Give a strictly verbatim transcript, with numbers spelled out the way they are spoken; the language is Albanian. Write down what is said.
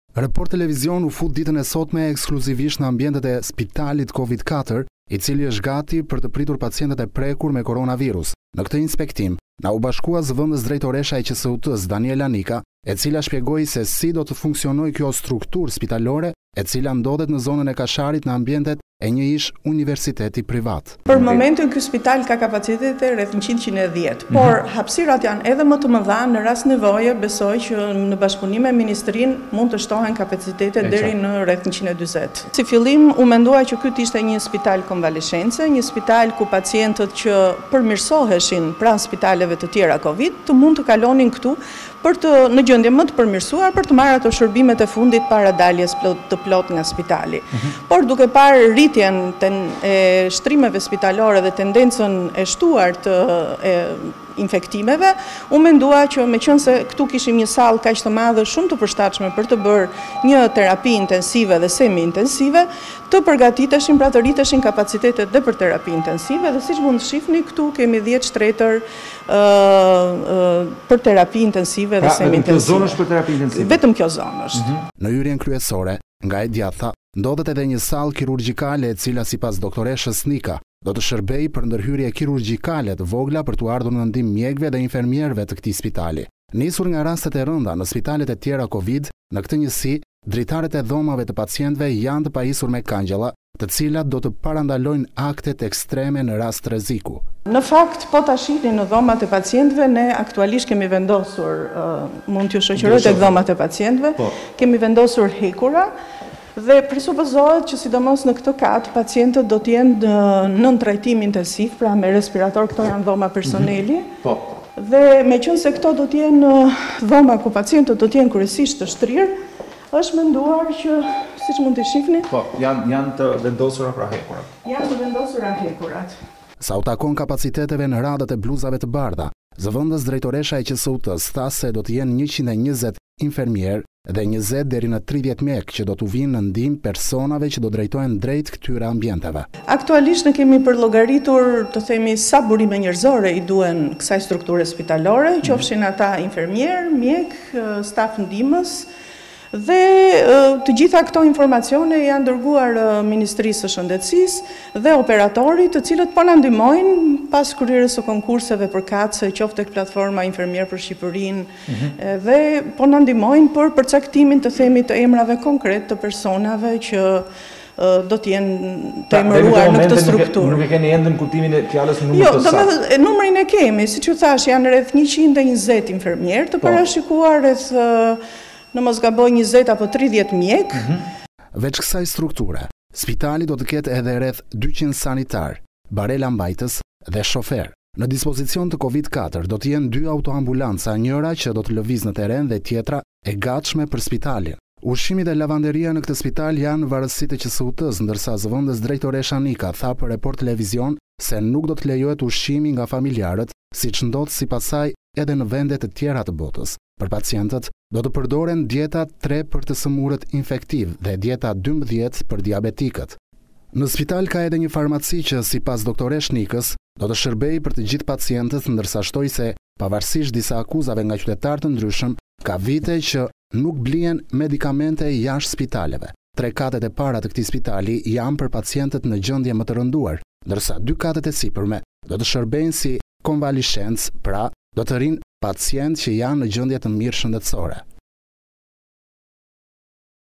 Report Televizion u fut ditën e sotme ekskluzivisht në ambientet e spitalit Covid katër, i cili është gati për të pritur pacientët e prekur me koronavirus. Në këtë inspektim, na u bashkua zëvendës drejtoresha e Q S U T-s Daniela Nika, e cila shpjegoi se si do të funksionojë kjo strukturë spitalore, e cila ndodhet në zonën e Kasharit në ambientet e një ish universiteti privat. Për momentin ky spital ka kapacitete rreth njëqind e dhjetë, por mm-hmm. hapësirat janë edhe më të mëdha, në rast nevoje besoj që në bashkëpunim me ministrinë mund të shtohen kapacitete deri në rreth njëqind e dyzet. Si fillim u mendua që ky ishte një spital konvalescence, një spital ku pacientët që përmirësoheshin pranë spitaleve të tjera Covid të mund të kalonin këtu për të në gjendje më të përmirësuar për të marrë ato shërbimet e fundit para daljes plot, të plot nga spitali. Mm-hmm. Por duke parë rritjen ten, e shtrimeve spitalore dhe tendencën e shtuar të e, infektimeve, u mendua që meqense këtu kishim një sallë kaq të madhe shumë të përshtatshme për të bërë një terapi intensive dhe semi-intensive, të përgatiteshin, pra të rriteshin kapacitetet dhe për terapi intensive, dhe siç mund të shihni këtu kemi dhjetë shtretër uh, uh, për terapi intensive dhe semi-intensive. Vetëm kjo zonë është për terapi intensive? Vetëm kjo zonë është. Mm-hmm. Në hyrjen kryesore, nga e djatha, ndodhet edhe një sallë kirurgjikale e cila sipas doktoreshës Nika do të shërbej për ndërhyrje kirurgjikale të vogla për të ardhur në ndihmë mjekëve dhe infermierëve të këtij spitali. Nisur nga rastet e rënda në spitalet e tjera Covid, në këtë njësi, dritarët e dhomave të pacientëve janë të pajisur me kangjella, të cilat do të parandalojnë aktet ekstreme në rast rreziku. Në fakt, po ta shihni në dhomat e pacientëve, ne aktualisht kemi vendosur, uh, mund t'ju shoqëroj tek dhomat e pacientëve, po. Kemi vendosur hekura. Dhe presupozohet që sidomos në këtë kat pacientët do të jenë në nën trajtim intensiv, pra me respirator, këto janë dhoma personeli. Mm-hmm. Po. Dhe meqense këto do të jenë dhoma ku pacientët do të jenë kryesisht të shtrirë, është menduar që siç mund të shihni, po, janë janë të vendosura pra hekurat. Janë të vendosura hekurat. Sa u takon kapaciteteve në radhët e bluzave të bardha, zëvendës drejtoresha e Q S U T-s tha se do të jenë njëqind e njëzet infermier dhe njëzet deri në tridhjetë mjek që do të vinë në ndihmë personave që do drejtohen drejt këtyre ambienteve. Aktualisht ne kemi përllogaritur, të themi, sa burime njerëzore i duhen kësaj strukture spitalore, qofshin ata infermier, mjek, staf ndihmës, dhe të gjitha këto informacione janë dërguar Ministrisë së Shëndetësisë dhe operatorit, të cilët po na ndihmojnë pas kryerjes së konkurseve për katse, qoftë tek platforma Infermier për Shqipërinë, mm-hmm. dhe po na ndihmojnë për përcaktimin, të themi, të emrave konkret të personave që do të jenë të emëruar në këtë strukturë. Nuk e keni ende në kuptimin e fjalës në numër jo, të saktë. Jo, numrin e kemi, siç ju thash, janë rreth njëqind e njëzet infermier të parashikuar rreth në mos gaboj njëzet apo tridhjetë mjek. Mm-hmm. Veç kësaj strukture, spitali do të ketë edhe rreth dyqind sanitar, barela mbajtës dhe shofer. Në dispozicion të Covid katër do të jenë dy autoambulanca, njëra që do të lëviz në teren dhe tjetra e gatshme për spitalin. Ushqimi dhe lavanderia në këtë spital janë varësitë e Q S U T-s, ndërsa zëvendës drejtoresha Nika tha për Report Televizion se nuk do të lejohet ushqimi nga familjarët, siç ndodh sipas saj edhe në vende të tjera të botës. Për pacientët do të përdoren dieta tre për të sëmurët infektiv dhe dieta dymbëdhjetë për diabetikët. Në spital ka edhe një farmaci që sipas doktoresh Nikës do të shërbejë për të gjithë pacientët, ndërsa shtoi se pavarësisht disa akuzave nga qytetarë të ndryshëm, ka vite që nuk blihen medikamente jashtë spitaleve. Tre katet e para të këtij spitali janë për pacientët në gjendje më të rënduar, ndërsa dy katet e sipërme do të shërbejnë si konvalescencë, pra do të rinë pacientë që janë në gjendje të mirë shëndetësore.